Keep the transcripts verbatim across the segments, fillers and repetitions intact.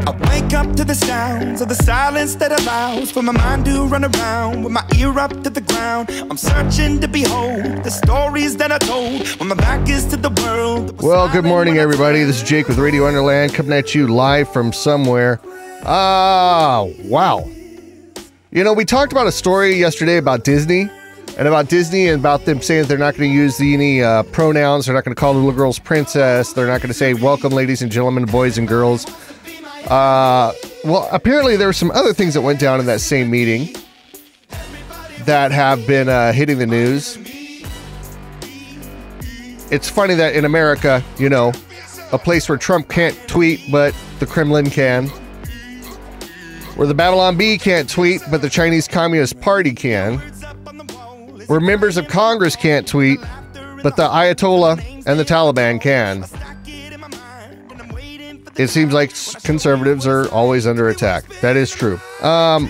I wake up to the sounds of the silence that allows for my mind to run around with my ear up to the ground. I'm searching to behold the stories that I told when my back is to the world. Well, good morning, everybody. This is Jake with Radio Underland coming at you live from somewhere. Ah, wow. You know, we talked about a story yesterday about Disney and about Disney and about them saying they're not going to use the, any uh, pronouns. They're not going to call the little girls princess. They're not going to say welcome, ladies and gentlemen, boys and girls. Uh, well, apparently there were some other things that went down in that same meeting that have been uh, hitting the news. It's funny that in America, you know, a place where Trump can't tweet, but the Kremlin can. Where the Babylon Bee can't tweet, but the Chinese Communist Party can. Where members of Congress can't tweet, but the Ayatollah and the Taliban can. It seems like conservatives are always under attack. That is true. Um,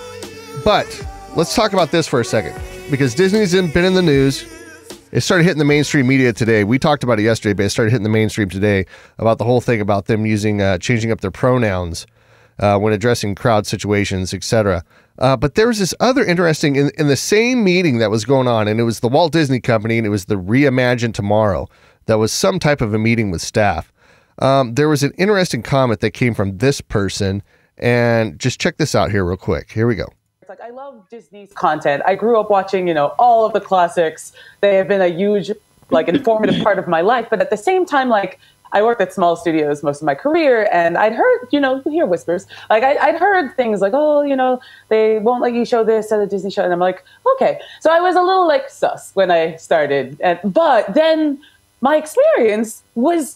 but let's talk about this for a second, because Disney's been in the news. It started hitting the mainstream media today. We talked about it yesterday, but it started hitting the mainstream today about the whole thing about them using, uh, changing up their pronouns uh, when addressing crowd situations, et cetera. Uh, but there was this other interesting, in, in the same meeting that was going on, and it was the Walt Disney Company, and it was the Reimagine Tomorrow. That was some type of a meeting with staff. Um, there was an interesting comment that came from this person, and just check this out here real quick. Here we go. It's like, I love Disney's content. I grew up watching, you know, all of the classics. They have been a huge, like, informative part of my life. But at the same time, like, I worked at small studios most of my career, and I'd heard, you know, you hear whispers. Like, I, I'd heard things like, oh, you know, they won't let you show this at a Disney show. And I'm like, okay. So I was a little, like, sus when I started. And, but then my experience was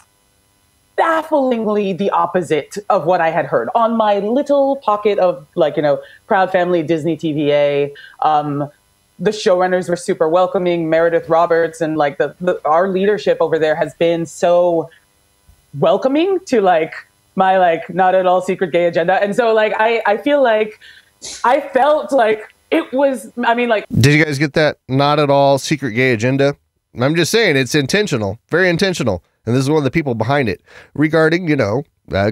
bafflingly the opposite of what I had heard on my little pocket of, like, you know, Proud Family Disney T V A. Um, the showrunners were super welcoming. Meredith Roberts and, like, the, the our leadership over there has been so welcoming to, like, my, like, not at all secret gay agenda. And so, like, I, I feel like I felt like it was, I mean, like. Did you guys get that? Not at all secret gay agenda? I'm just saying it's intentional, very intentional. And this is one of the people behind it regarding, you know, uh,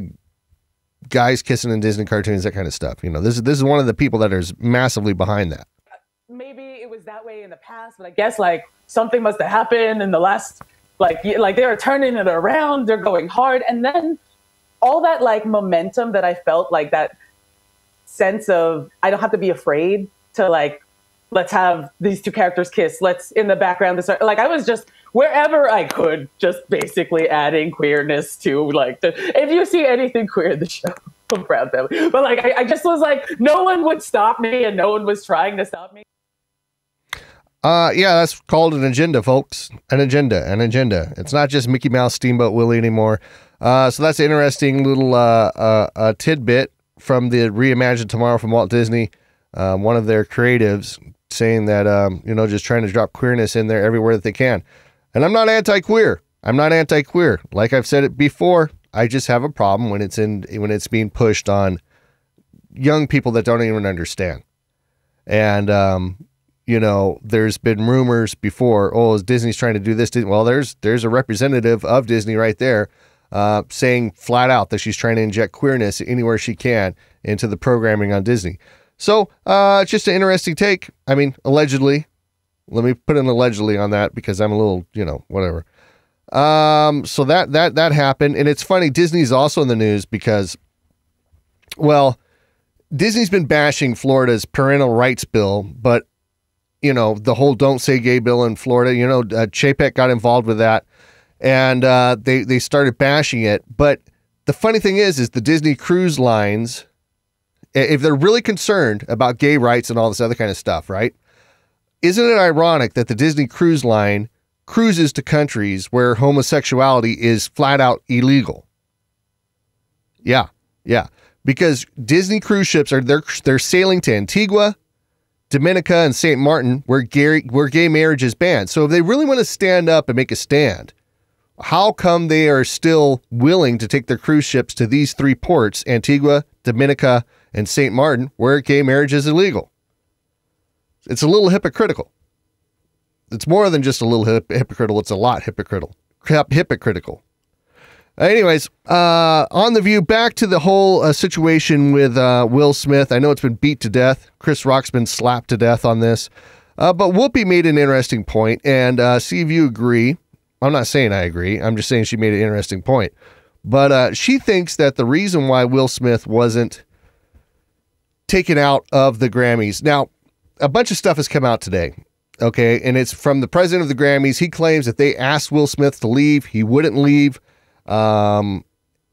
guys kissing in Disney cartoons, that kind of stuff. You know, this is, this is one of the people that is massively behind that. Maybe it was that way in the past, but I guess, like, something must have happened in the last, like, like they were turning it around. They're going hard. And then all that, like, momentum that I felt, like, that sense of, I don't have to be afraid to, like, let's have these two characters kiss. Let's, in the background, this, like, I was just wherever I could, just basically adding queerness to, like, the, if you see anything queer in the show, I'm proud of them. But, like, I, I just was like, no one would stop me, and no one was trying to stop me. Uh, yeah, that's called an agenda, folks. An agenda, an agenda. It's not just Mickey Mouse, Steamboat Willie anymore. Uh, so that's an interesting little uh, uh, uh, tidbit from the Reimagine Tomorrow from Walt Disney. Um, one of their creatives saying that, um, you know, just trying to drop queerness in there everywhere that they can. And I'm not anti-queer. I'm not anti-queer. Like I've said it before, I just have a problem when it's in when it's being pushed on young people that don't even understand. And, um, you know, there's been rumors before, oh, is Disney's trying to do this? Well, there's there's a representative of Disney right there uh, saying flat out that she's trying to inject queerness anywhere she can into the programming on Disney. So uh, it's just an interesting take. I mean, allegedly. Let me put an allegedly on that because I'm a little, you know, whatever. Um, so that that that happened. And it's funny, Disney's also in the news because, well, Disney's been bashing Florida's parental rights bill, but you know, the whole Don't Say Gay bill in Florida, you know, uh, Chapek got involved with that, and uh, they, they started bashing it. But the funny thing is, is the Disney cruise lines, if they're really concerned about gay rights and all this other kind of stuff, right? Isn't it ironic that the Disney cruise line cruises to countries where homosexuality is flat out illegal? Yeah, yeah. Because Disney cruise ships are, they're, they're sailing to Antigua, Dominica, and Saint Martin, where gay, where gay marriage is banned. So if they really want to stand up and make a stand, how come they are still willing to take their cruise ships to these three ports, Antigua, Dominica, and Saint Martin, where gay marriage is illegal? It's a little hypocritical. It's more than just a little hip- hypocritical. It's a lot hypocritical. Hypocritical. Anyways, uh, on The View, back to the whole uh, situation with uh, Will Smith. I know it's been beat to death. Chris Rock's been slapped to death on this. Uh, but Whoopi made an interesting point, and uh, see if you agree. I'm not saying I agree. I'm just saying she made an interesting point. But uh, she thinks that the reason why Will Smith wasn't taken out of the Grammys. Now, a bunch of stuff has come out today, okay? And it's from the president of the Grammys. He claims that they asked Will Smith to leave. He wouldn't leave. Um,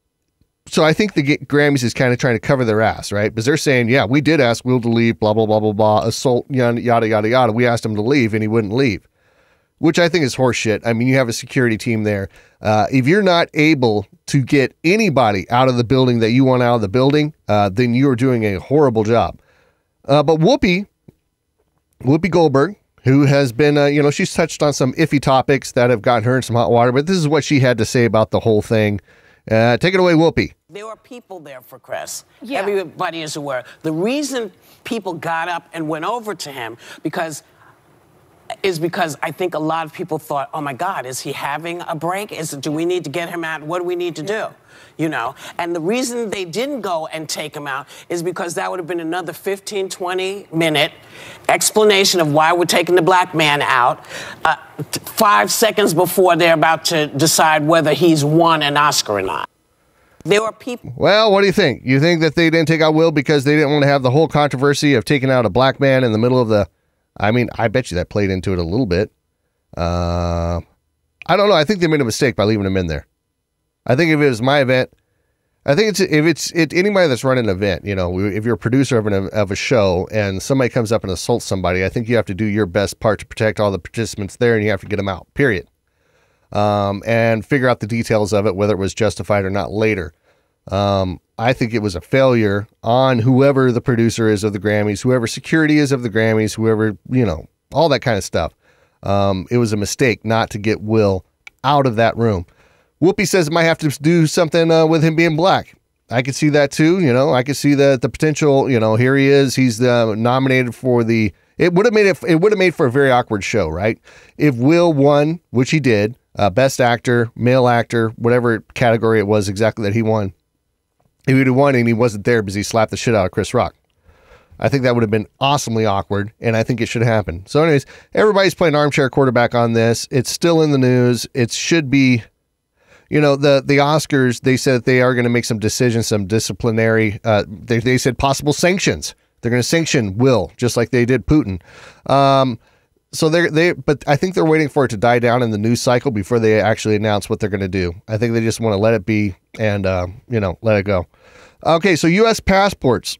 so I think the G- Grammys is kind of trying to cover their ass, right? Because they're saying, yeah, we did ask Will to leave, blah, blah, blah, blah, blah, assault, yada, yada, yada, yada. We asked him to leave, and he wouldn't leave, which I think is horseshit. I mean, you have a security team there. Uh, if you're not able to get anybody out of the building that you want out of the building, uh, then you're doing a horrible job. Uh, but Whoopi, Whoopi Goldberg, who has been, uh, you know, she's touched on some iffy topics that have gotten her in some hot water, but this is what she had to say about the whole thing. Uh, take it away, Whoopi. There were people there for Chris. Yeah. Everybody is aware. The reason people got up and went over to him because is because I think a lot of people thought, oh my God, is he having a break? Is do we need to get him out? What do we need to do? You know, and the reason they didn't go and take him out is because that would have been another fifteen, twenty minute explanation of why we're taking the black man out uh, t- five seconds before they're about to decide whether he's won an Oscar or not. There were people. Well, what do you think? You think that they didn't take out Will because they didn't want to have the whole controversy of taking out a black man in the middle of the, I mean, I bet you that played into it a little bit. Uh, I don't know. I think they made a mistake by leaving him in there. I think if it was my event, I think it's if it's it, anybody that's running an event, you know, if you're a producer of, an, of a show and somebody comes up and assaults somebody, I think you have to do your best part to protect all the participants there, and you have to get them out, period. Um, and figure out the details of it, whether it was justified or not later. Um, I think it was a failure on whoever the producer is of the Grammys, whoever security is of the Grammys, whoever, you know, all that kind of stuff. Um, it was a mistake not to get Will out of that room. Whoopi says it might have to do something uh, with him being black. I could see that too. You know, I could see the the potential. You know, here he is. He's uh, nominated for the. It would have made it. It would have made for a very awkward show, right? If Will won, which he did, uh, best actor, male actor, whatever category it was exactly that he won. If he would have won and he wasn't there because he slapped the shit out of Chris Rock. I think that would have been awesomely awkward, and I think it should happen. So, anyways, everybody's playing armchair quarterback on this. It's still in the news. It should be. You know, the, the Oscars, they said that they are going to make some decisions, some disciplinary, uh, they, they said possible sanctions. They're going to sanction Will, just like they did Putin. Um, so they're, they, but I think they're waiting for it to die down in the news cycle before they actually announce what they're going to do. I think they just want to let it be and, uh, you know, let it go. Okay, so U S passports.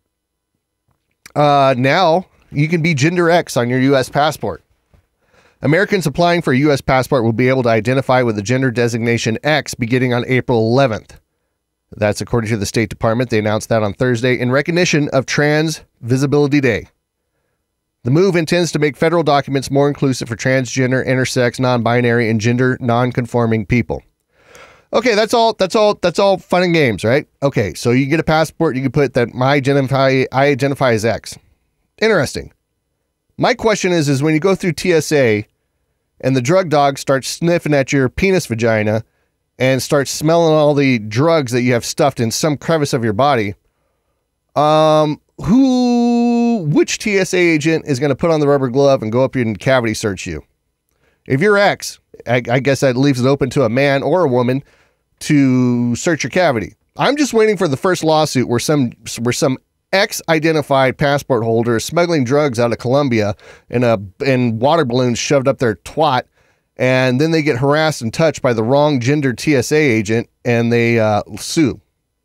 Uh, now you can be gender X on your U S passport. Americans applying for a U S passport will be able to identify with the gender designation X beginning on April eleventh. That's according to the State Department. They announced that on Thursday in recognition of Trans Visibility Day. The move intends to make federal documents more inclusive for transgender, intersex, non-binary, and gender non-conforming people. Okay, that's all. That's all. That's all fun and games, right? Okay, so you get a passport. You can put that my identify. I identify as X. Interesting. My question is, is when you go through T S A and the drug dog starts sniffing at your penis vagina and starts smelling all the drugs that you have stuffed in some crevice of your body, um, who, which T S A agent is going to put on the rubber glove and go up and cavity search you? If you're X, I, I guess that leaves it open to a man or a woman to search your cavity. I'm just waiting for the first lawsuit where some, where some X-identified passport holder is smuggling drugs out of Colombia in a in water balloons shoved up their twat, and then they get harassed and touched by the wrong gender T S A agent, and they uh, sue.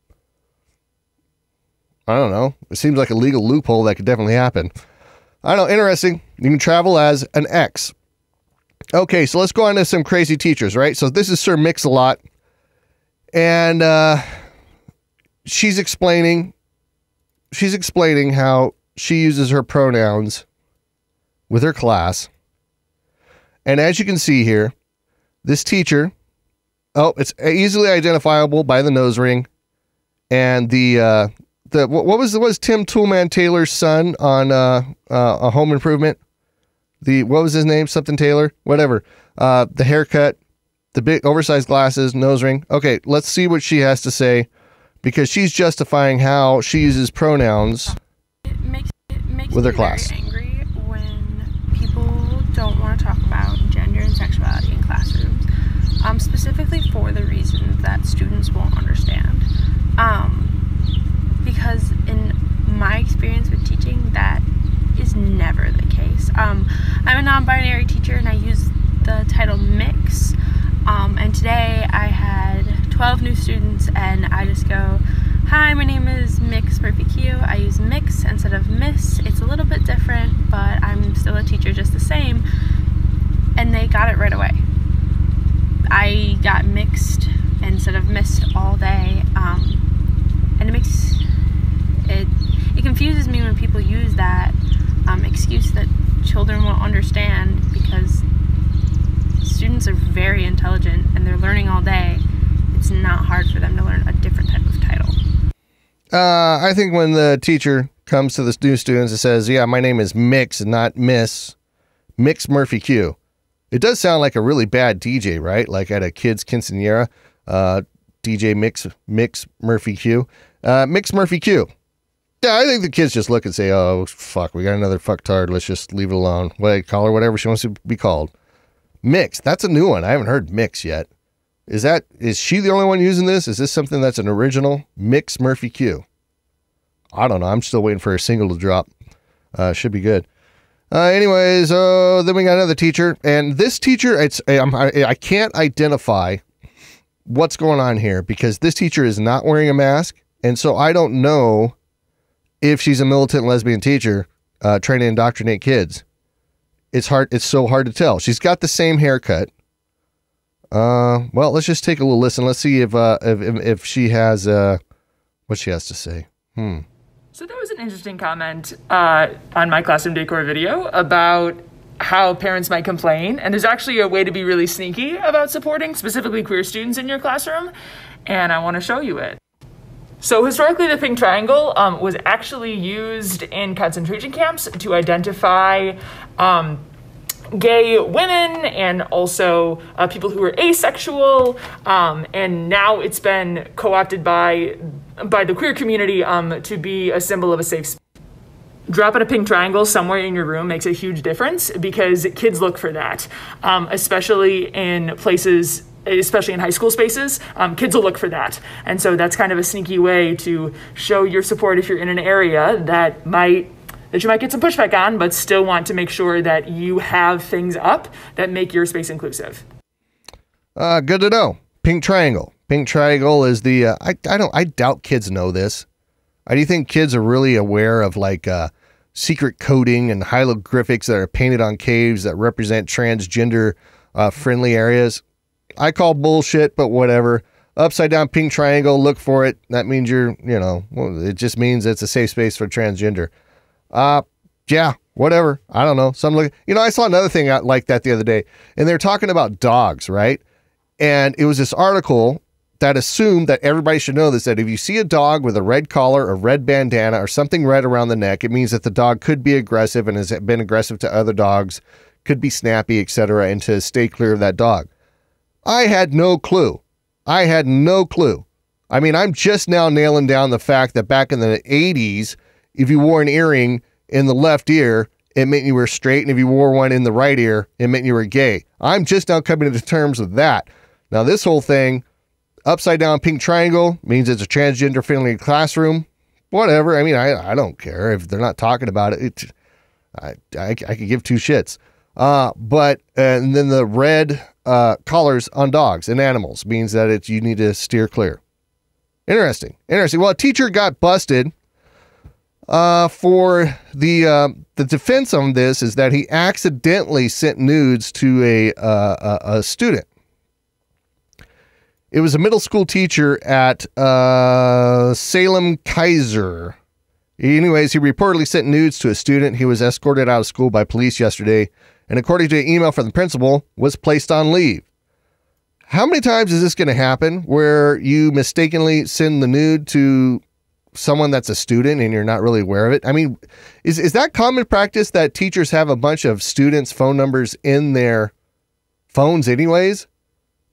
I don't know. It seems like a legal loophole that could definitely happen. I don't know. Interesting. You can travel as an X. Okay, so let's go on to some crazy teachers, right? So this is Sir Mix-a-Lot, and uh, she's explaining. She's explaining how she uses her pronouns with her class. And as you can see here, this teacher, oh, it's easily identifiable by the nose ring. And the, uh, the what was what was Tim Toolman Taylor's son on uh, uh, a Home Improvement? The, what was his name? Something Taylor? Whatever. Uh, the haircut. the big oversized glasses, nose ring. Okay, let's see what she has to say, because she's justifying how she uses pronouns it makes, it makes with her me class. Very angry when people don't want to talk about gender and sexuality in classrooms, um, specifically for the reasons that students won't understand. Um, because in my experience with teaching, that is never the case. Um, I'm a non-binary teacher and I use the title mix. Um, and today I had twelve new students and I just go, hi, my name is Mix Murphy Q. I use mix instead of miss. It's a little bit different, but I'm still a teacher just the same. And they got it right away. I got mixed instead of missed all day. Um, and it makes, it, it confuses me when people use that um, excuse that children won't understand, because students are very intelligent and they're learning all day. It's not hard for them to learn a different type of title. Uh, I think when the teacher comes to the new students and says, yeah, my name is Mix and not Miss, Mix Murphy Q. It does sound like a really bad D J, right? Like at a kid's quinceanera, uh, D J Mix, Mix Murphy Q. Uh, Mix Murphy Q. Yeah, I think the kids just look and say, oh, fuck, we got another fucktard. Let's just leave it alone. Wait, call her whatever she wants to be called. Mix. That's a new one. I haven't heard Mix yet. Is that, is she the only one using this? Is this something that's an original? Mix Murphy Q. I don't know. I'm still waiting for a single to drop. Uh, should be good. Uh, anyways, uh, then we got another teacher. And this teacher, it's I'm, I, I can't identify what's going on here, because this teacher is not wearing a mask. And so I don't know if she's a militant lesbian teacher uh, trying to indoctrinate kids. It's hard. It's so hard to tell. She's got the same haircut. Uh, well, let's just take a little listen. Let's see if uh, if, if she has uh, what she has to say. Hmm. So there was an interesting comment uh, on my classroom decor video about how parents might complain, and there's actually a way to be really sneaky about supporting specifically queer students in your classroom, and I want to show you it. So historically, the pink triangle um, was actually used in concentration camps to identify um, gay women and also uh, people who were asexual, um, and now it's been co-opted by by the queer community um, to be a symbol of a safe space. Dropping a pink triangle somewhere in your room makes a huge difference, because kids look for that, um, especially in places, especially in high school spaces. Um, kids will look for that. And so that's kind of a sneaky way to show your support if you're in an area that might that you might get some pushback on, but still want to make sure that you have things up that make your space inclusive. Uh, good to know. Pink triangle. Pink triangle is the, uh, I, I don't, I doubt kids know this. I do think kids are really aware of like uh, secret coding and hieroglyphics that are painted on caves that represent transgender uh, friendly areas. I call bullshit, but whatever. Upside down pink triangle, look for it. That means you're, you know, well, it just means it's a safe space for transgender. Uh, yeah, whatever. I don't know. Some look, you know, I saw another thing like that the other day, and they're talking about dogs, right? And it was this article that assumed that everybody should know this, that if you see a dog with a red collar or red bandana or something red around the neck, it means that the dog could be aggressive and has been aggressive to other dogs, could be snappy, et cetera, and to stay clear of that dog. I had no clue. I had no clue. I mean, I'm just now nailing down the fact that back in the eighties, if you wore an earring in the left ear, it meant you were straight, and if you wore one in the right ear, it meant you were gay. I'm just now coming to terms with that. Now, this whole thing, upside down pink triangle, means it's a transgender friendly classroom. Whatever. I mean, I, I don't care if they're not talking about it. it I, I, I could give two shits. Uh, but, and then the red uh, collars on dogs and animals means that it's, you need to steer clear. Interesting. Interesting. Well, a teacher got busted uh, for the, uh, the defense on this is that he accidentally sent nudes to a, uh, a, a student. It was a middle school teacher at uh, Salem Kaiser. Anyways, he reportedly sent nudes to a student. He was escorted out of school by police yesterday, and according to an email from the principal, was placed on leave. How many times is this going to happen where you mistakenly send the nude to someone that's a student and you're not really aware of it? I mean, is, is that common practice that teachers have a bunch of students' phone numbers in their phones anyways?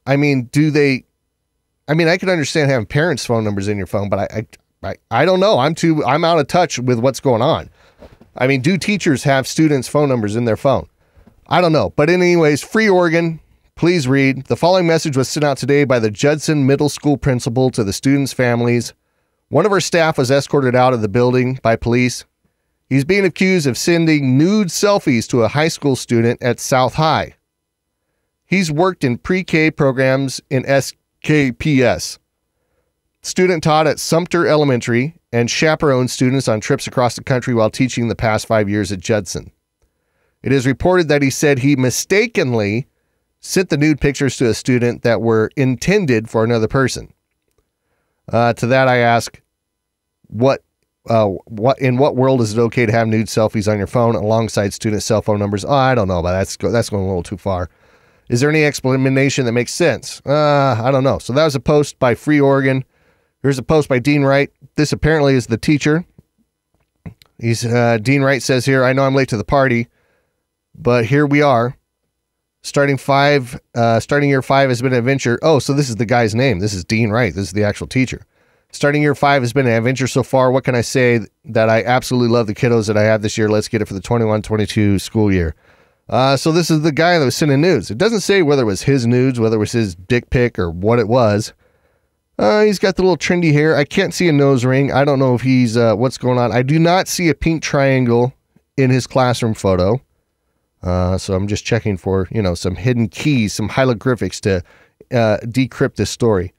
I mean, do they, I mean, I can understand having parents' phone numbers in your phone, but I, I, I, I don't know. I'm too, I'm out of touch with what's going on. I mean, do teachers have students' phone numbers in their phone? I don't know. But anyways, Free Oregon, please read. The following message was sent out today by the Judson Middle School principal to the students' families. One of her staff was escorted out of the building by police. He's being accused of sending nude selfies to a high school student at South High. He's worked in pre-K programs in S K P S. Student taught at Sumter Elementary and chaperoned students on trips across the country while teaching the past five years at Judson. It is reported that he said he mistakenly sent the nude pictures to a student that were intended for another person. Uh, to that I ask, what, uh, what in what world is it okay to have nude selfies on your phone alongside student cell phone numbers? Oh, I don't know, but that's that's going a little too far. Is there any explanation that makes sense? Uh, I don't know. So that was a post by Free Oregon. Here's a post by Dean Wright. This apparently is the teacher. He's uh, Dean Wright says here, I know I'm late to the party, but here we are. Starting five, uh, starting year five has been an adventure. Oh, so this is the guy's name. This is Dean Wright. This is the actual teacher. Starting year five has been an adventure so far. What can I say that I absolutely love the kiddos that I have this year? Let's get it for the twenty-one twenty-two school year. Uh, so this is the guy that was sending nudes. It doesn't say whether it was his nudes, whether it was his dick pic or what it was. Uh, he's got the little trendy hair. I can't see a nose ring. I don't know if he's, uh, what's going on. I do not see a pink triangle in his classroom photo. Uh, so I'm just checking for, you know, some hidden keys, some hieroglyphics to uh, decrypt this story.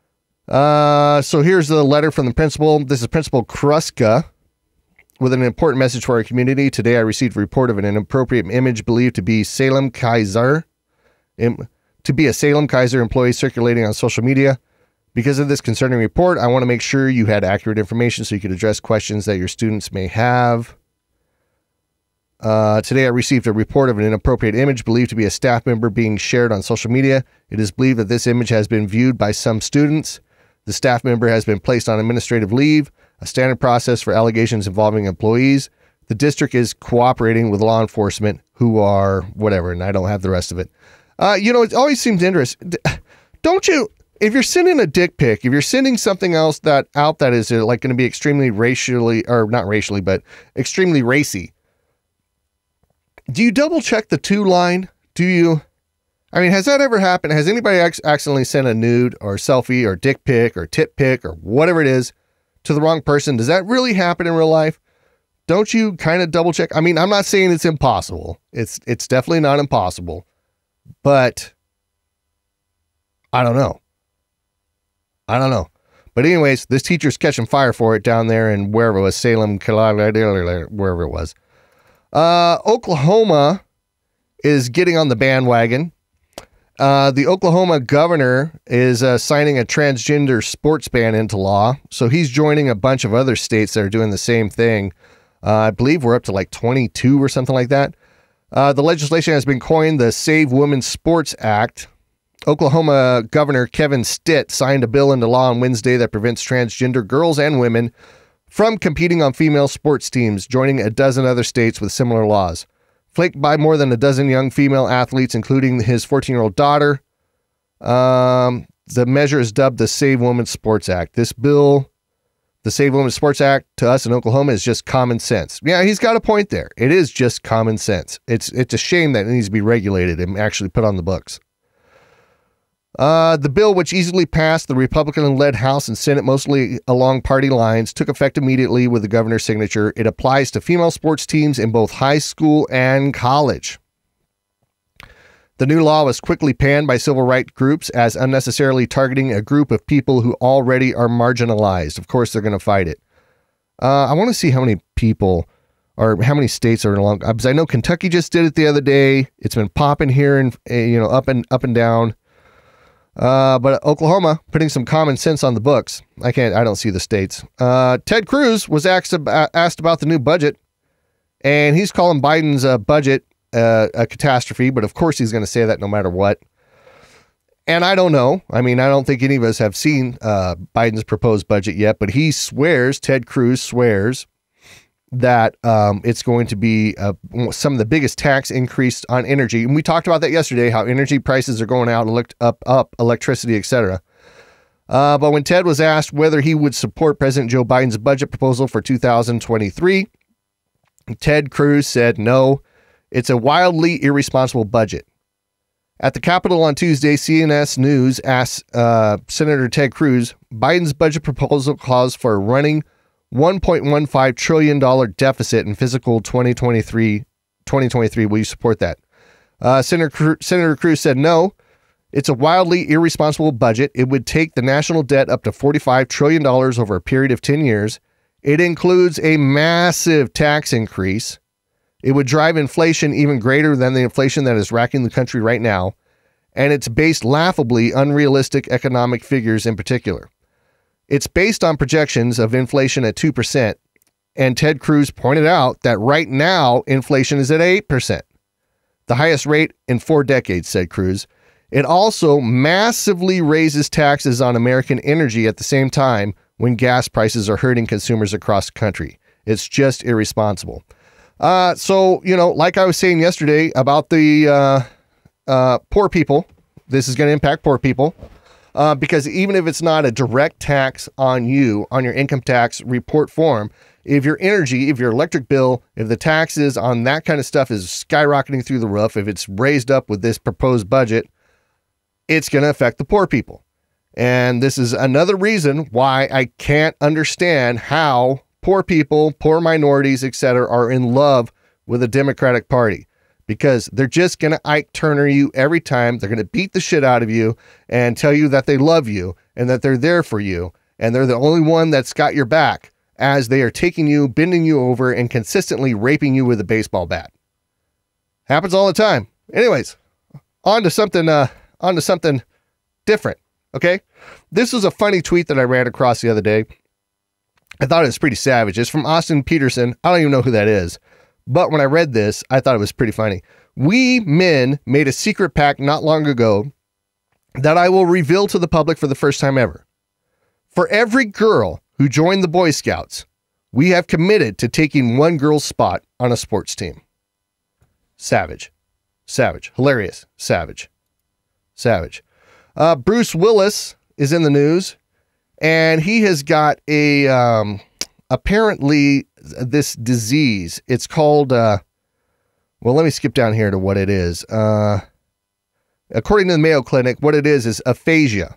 Uh, so here's the letter from the principal. This is Principal Kruska with an important message for our community. Today I received a report of an inappropriate image believed to be Salem Kaiser, im, to be a Salem Kaiser employee circulating on social media. Because of this concerning report, I want to make sure you had accurate information so you could address questions that your students may have. Uh, today I received a report of an inappropriate image believed to be a staff member being shared on social media. It is believed that this image has been viewed by some students. The staff member has been placed on administrative leave, a standard process for allegations involving employees. The district is cooperating with law enforcement who are whatever, and I don't have the rest of it. Uh, you know, it always seems interesting. Don't you, if you're sending a dick pic, if you're sending something else that out that is uh, like going to be extremely racially, or not racially, but extremely racy, do you double check the to line? Do you? I mean, has that ever happened? Has anybody ac- accidentally sent a nude or selfie or dick pic or tit pic or whatever it is to the wrong person? Does that really happen in real life? Don't you kind of double check? I mean, I'm not saying it's impossible. It's it's definitely not impossible, but I don't know. I don't know. But anyways, this teacher's catching fire for it down there in wherever it was, Salem, wherever it was. Uh, Oklahoma is getting on the bandwagon. Uh, the Oklahoma governor is uh, signing a transgender sports ban into law. So he's joining a bunch of other states that are doing the same thing. Uh, I believe we're up to like twenty-two or something like that. Uh, the legislation has been coined the Save Women's Sports Act. Oklahoma Governor Kevin Stitt signed a bill into law on Wednesday that prevents transgender girls and women from competing on female sports teams, joining a dozen other states with similar laws. Flanked by more than a dozen young female athletes, including his fourteen-year-old daughter, um, the measure is dubbed the Save Women's Sports Act. This bill, the Save Women's Sports Act, to us in Oklahoma is just common sense. Yeah, he's got a point there. It is just common sense. It's it's a shame that it needs to be regulated and actually put on the books. Uh, the bill, which easily passed the Republican-led House and Senate mostly along party lines, took effect immediately with the governor's signature. It applies to female sports teams in both high school and college. The new law was quickly panned by civil rights groups as unnecessarily targeting a group of people who already are marginalized. Of course, they're going to fight it. Uh, I want to see how many people or how many states are along. Because I know Kentucky just did it the other day. It's been popping here and you know up and up and down. Uh, but Oklahoma putting some common sense on the books. I can't, I don't see the states. Uh, Ted Cruz was asked about, asked about the new budget, and he's calling Biden's uh, budget uh, a catastrophe, but of course he's going to say that no matter what. And I don't know. I mean, I don't think any of us have seen uh, Biden's proposed budget yet, but he swears, Ted Cruz swears, that um, it's going to be uh, some of the biggest tax increase on energy. And we talked about that yesterday, how energy prices are going out, elect- up, up, electricity, et cetera. Uh, but when Ted was asked whether he would support President Joe Biden's budget proposal for two thousand twenty-three, Ted Cruz said, no, it's a wildly irresponsible budget. At the Capitol on Tuesday, C N S News asked uh, Senator Ted Cruz, Biden's budget proposal calls for a running one point one five trillion dollars deficit in fiscal twenty twenty-three. twenty twenty-three. Will you support that? Uh, Senator, Cru- Senator Cruz said, no, it's a wildly irresponsible budget. It would take the national debt up to forty-five trillion dollars over a period of ten years. It includes a massive tax increase. It would drive inflation even greater than the inflation that is racking the country right now. And it's based laughably unrealistic economic figures in particular. It's based on projections of inflation at two percent. And Ted Cruz pointed out that right now inflation is at eight percent. The highest rate in four decades, said Cruz. It also massively raises taxes on American energy at the same time when gas prices are hurting consumers across the country. It's just irresponsible. Uh, so, you know, like I was saying yesterday about the uh, uh, poor people, this is going to impact poor people uh, because even if it's not a direct tax on you, on your income tax report form, if your energy, if your electric bill, if the taxes on that kind of stuff is skyrocketing through the roof, if it's raised up with this proposed budget, it's going to affect the poor people. And this is another reason why I can't understand how poor people, poor minorities, et cetera, are in love with the Democratic Party, because they're just going to Ike Turner you every time. They're going to beat the shit out of you and tell you that they love you and that they're there for you. And they're the only one that's got your back as they are taking you, bending you over, and consistently raping you with a baseball bat. Happens all the time. Anyways, on to something, uh, on to something different. Okay. This was a funny tweet that I ran across the other day. I thought it was pretty savage. It's from Austin Peterson. I don't even know who that is. But when I read this, I thought it was pretty funny. We men made a secret pact not long ago that I will reveal to the public for the first time ever. For every girl who joined the Boy Scouts, we have committed to taking one girl's spot on a sports team. Savage. Savage. Hilarious. Savage. Savage. Uh, Bruce Willis is in the news. And he has got a, um, apparently this disease. It's called, uh, well, let me skip down here to what it is. Uh, according to the Mayo Clinic, what it is is aphasia.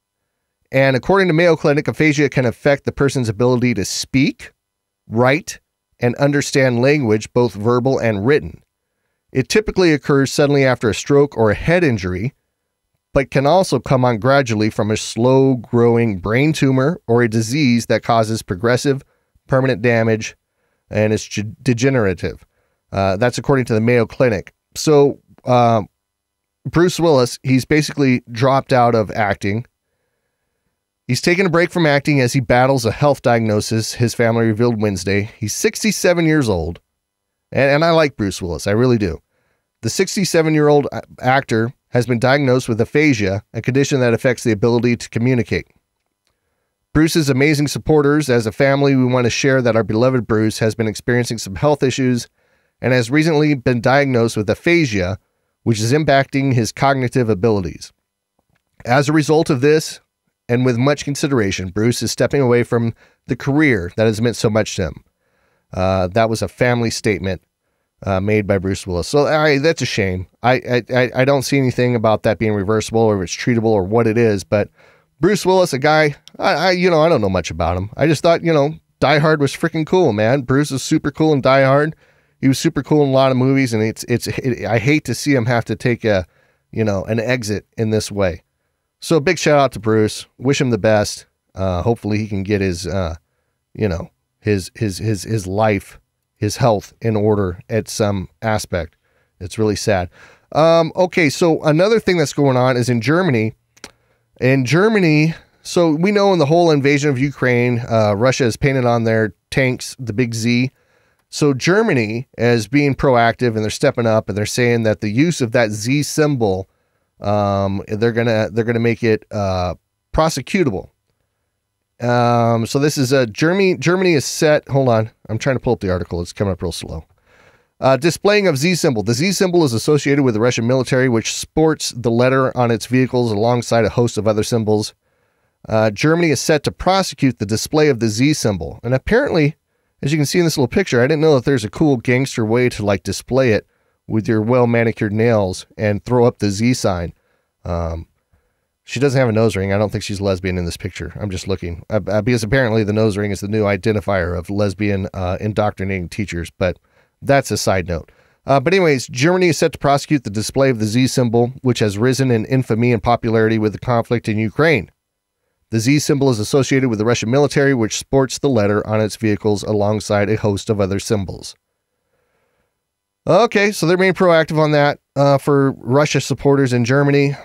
And according to Mayo Clinic, aphasia can affect the person's ability to speak, write, and understand language, both verbal and written. It typically occurs suddenly after a stroke or a head injury, but can also come on gradually from a slow-growing brain tumor or a disease that causes progressive, permanent damage, and is degenerative. Uh, that's according to the Mayo Clinic. So uh, Bruce Willis, he's basically dropped out of acting. He's taken a break from acting as he battles a health diagnosis, his family revealed Wednesday. He's sixty-seven years old, and, and I like Bruce Willis, I really do. The sixty-seven-year-old actor has been diagnosed with aphasia, a condition that affects the ability to communicate. Bruce's amazing supporters, as a family, we want to share that our beloved Bruce has been experiencing some health issues and has recently been diagnosed with aphasia, which is impacting his cognitive abilities. As a result of this, and with much consideration, Bruce is stepping away from the career that has meant so much to him. Uh, that was a family statement Uh, made by Bruce Willis. So I, that's a shame. I, I I don't see anything about that being reversible or if it's treatable or what it is. But Bruce Willis, a guy, I, I you know I don't know much about him. I just thought you know Die Hard was freaking cool, man. Bruce is super cool in Die Hard. He was super cool in a lot of movies, and it's it's it, I hate to see him have to take a you know an exit in this way. So big shout out to Bruce. Wish him the best. Uh, hopefully he can get his uh, you know his his his his life. his health in order at some aspect. It's really sad. Um, okay, so another thing that's going on is in Germany. In Germany, so we know in the whole invasion of Ukraine, uh, Russia has painted on their tanks the big Z. So Germany is being proactive and they're stepping up and they're saying that the use of that Z symbol, um, they're gonna they're gonna make it uh, prosecutable. Um, so this is a uh, Germany. Germany is set. Hold on. I'm trying to pull up the article. It's coming up real slow. Uh, displaying of Z symbol. The Z symbol is associated with the Russian military, which sports the letter on its vehicles alongside a host of other symbols. Uh, Germany is set to prosecute the display of the Z symbol. And apparently, as you can see in this little picture, I didn't know that there's a cool gangster way to like display it with your well-manicured nails and throw up the Z sign. Um, she doesn't have a nose ring. I don't think she's lesbian in this picture. I'm just looking. Uh, uh, because apparently the nose ring is the new identifier of lesbian uh, indoctrinating teachers. But that's a side note. Uh, but anyways, Germany is set to prosecute the display of the Z symbol, which has risen in infamy and popularity with the conflict in Ukraine. The Z symbol is associated with the Russian military, which sports the letter on its vehicles alongside a host of other symbols. Okay, so they're being proactive on that uh, for Russia supporters in Germany.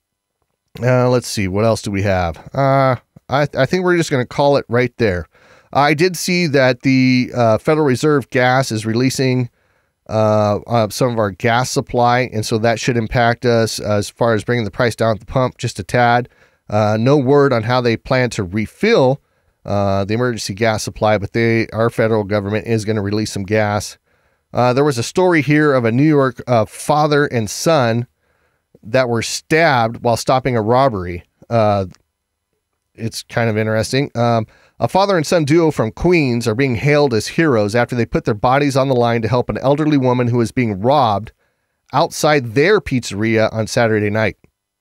Uh, let's see, what else do we have? Uh, I, I think we're just going to call it right there. I did see that the uh, Federal Reserve Gas is releasing uh, uh, some of our gas supply, and so that should impact us as far as bringing the price down at the pump just a tad. Uh, no word on how they plan to refill uh, the emergency gas supply, but they, our federal government is going to release some gas. Uh, there was a story here of a New York uh, father and son that were stabbed while stopping a robbery. Uh, it's kind of interesting. Um, a father and son duo from Queens are being hailed as heroes after they put their bodies on the line to help an elderly woman who was being robbed outside their pizzeria on Saturday night.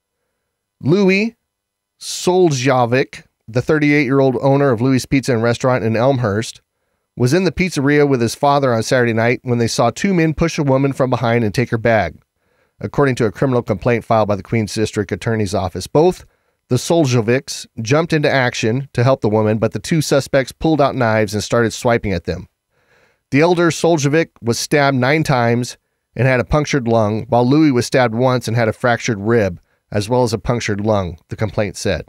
Louis Soljovic, the thirty-eight-year-old owner of Louis Pizza and Restaurant in Elmhurst, was in the pizzeria with his father on Saturday night when they saw two men push a woman from behind and take her bag, according to a criminal complaint filed by the Queens District Attorney's Office. Both the Soljovics jumped into action to help the woman, but the two suspects pulled out knives and started swiping at them. The elder Soljovic was stabbed nine times and had a punctured lung, while Louis was stabbed once and had a fractured rib, as well as a punctured lung, the complaint said.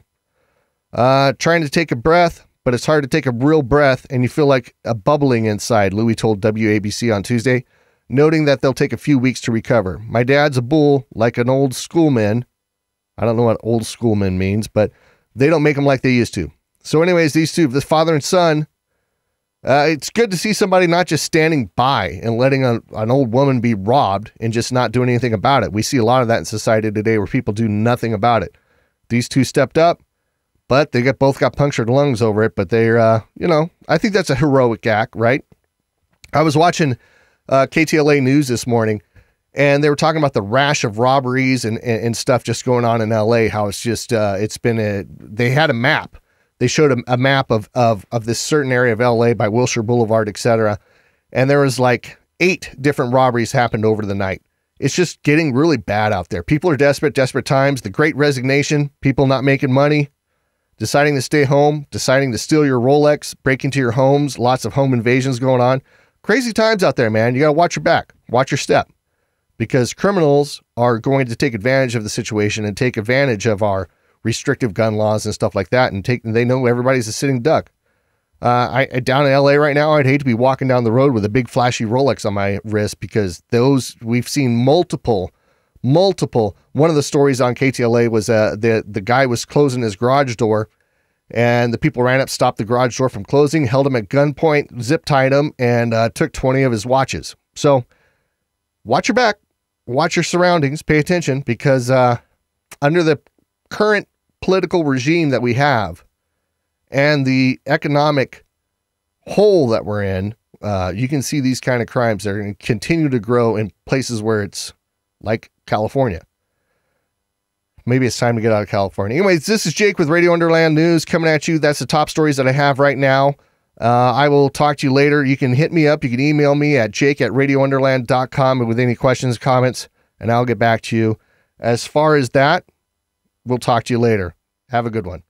Uh, trying to take a breath, but it's hard to take a real breath, and you feel like a bubbling inside, Louis told W A B C on Tuesday, noting that they'll take a few weeks to recover. My dad's a bull, like an old schoolman. I don't know what old schoolman means, but they don't make them like they used to. So anyways, these two, the father and son, uh, it's good to see somebody not just standing by and letting a, an old woman be robbed and just not doing anything about it. We see a lot of that in society today where people do nothing about it. These two stepped up, but they got both got punctured lungs over it. But they're, uh, you know, I think that's a heroic act, right? I was watching uh, K T L A News this morning, and they were talking about the rash of robberies and, and, and stuff just going on in L A, how it's just, uh, it's been a, they had a map. They showed a, a map of, of, of this certain area of L A by Wilshire Boulevard, et cetera. And there was like eight different robberies happened over the night. It's just getting really bad out there. People are desperate, desperate times. The Great Resignation, people not making money, deciding to stay home, deciding to steal your Rolex, break into your homes, lots of home invasions going on. Crazy times out there, man. You got to watch your back, watch your step, because criminals are going to take advantage of the situation and take advantage of our restrictive gun laws and stuff like that. And take, they know everybody's a sitting duck. Uh, I down in L A right now, I'd hate to be walking down the road with a big flashy Rolex on my wrist, because those, we've seen multiple, multiple. One of the stories on K T L A was uh, the, the guy was closing his garage door, and the people ran up, stopped the garage door from closing, held him at gunpoint, zip tied him, and uh, took twenty of his watches. So watch your back, watch your surroundings, pay attention, because uh, under the current political regime that we have and the economic hole that we're in, uh, you can see these kind of crimes that are going to continue to grow in places where it's like California. Maybe it's time to get out of California. Anyways, this is Jake with Radio Underland News coming at you. That's the top stories that I have right now. Uh, I will talk to you later. You can hit me up. You can email me at jake at radio underland dot com with any questions, comments, and I'll get back to you. As far as that, we'll talk to you later. Have a good one.